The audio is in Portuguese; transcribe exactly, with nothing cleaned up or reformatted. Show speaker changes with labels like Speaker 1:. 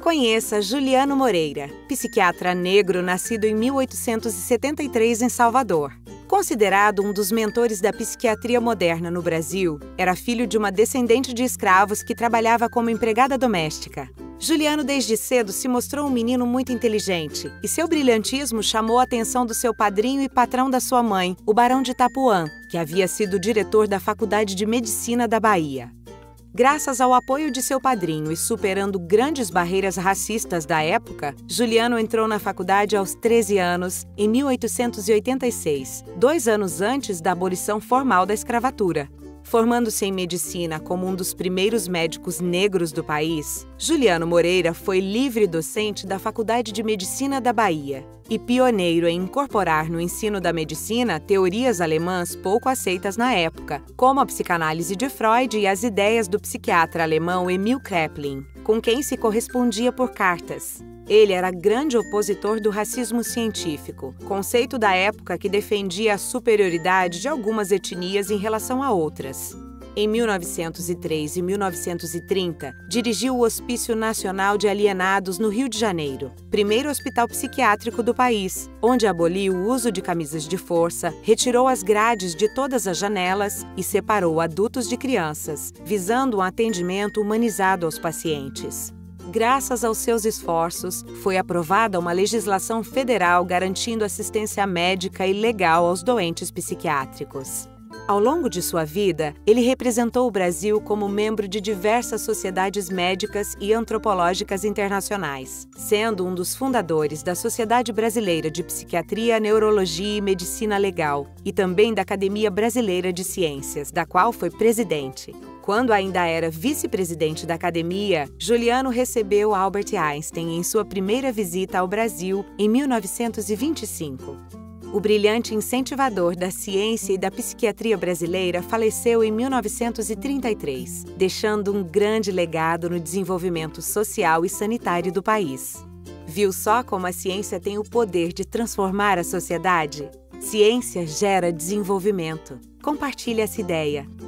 Speaker 1: Conheça Juliano Moreira, psiquiatra negro nascido em mil oitocentos e setenta e três em Salvador. Considerado um dos mentores da psiquiatria moderna no Brasil, era filho de uma descendente de escravos que trabalhava como empregada doméstica. Juliano desde cedo se mostrou um menino muito inteligente e seu brilhantismo chamou a atenção do seu padrinho e patrão da sua mãe, o Barão de Itapuã, que havia sido diretor da Faculdade de Medicina da Bahia. Graças ao apoio de seu padrinho e superando grandes barreiras racistas da época, Juliano entrou na faculdade aos treze anos, em mil oitocentos e oitenta e seis, dois anos antes da abolição formal da escravatura. Formando-se em medicina como um dos primeiros médicos negros do país, Juliano Moreira foi livre docente da Faculdade de Medicina da Bahia e pioneiro em incorporar no ensino da medicina teorias alemãs pouco aceitas na época, como a psicanálise de Freud e as ideias do psiquiatra alemão Emil Kraepelin, com quem se correspondia por cartas. Ele era grande opositor do racismo científico, conceito da época que defendia a superioridade de algumas etnias em relação a outras. Em mil novecentos e três e mil novecentos e trinta, dirigiu o Hospício Nacional de Alienados no Rio de Janeiro, primeiro hospital psiquiátrico do país, onde aboliu o uso de camisas de força, retirou as grades de todas as janelas e separou adultos de crianças, visando um atendimento humanizado aos pacientes. Graças aos seus esforços, foi aprovada uma legislação federal garantindo assistência médica e legal aos doentes psiquiátricos. Ao longo de sua vida, ele representou o Brasil como membro de diversas sociedades médicas e antropológicas internacionais, sendo um dos fundadores da Sociedade Brasileira de Psiquiatria, Neurologia e Medicina Legal e também da Academia Brasileira de Ciências, da qual foi presidente. Quando ainda era vice-presidente da academia, Juliano recebeu Albert Einstein em sua primeira visita ao Brasil em mil novecentos e vinte e cinco. O brilhante incentivador da ciência e da psiquiatria brasileira faleceu em mil novecentos e trinta e três, deixando um grande legado no desenvolvimento social e sanitário do país. Viu só como a ciência tem o poder de transformar a sociedade? Ciência gera desenvolvimento. Compartilhe essa ideia.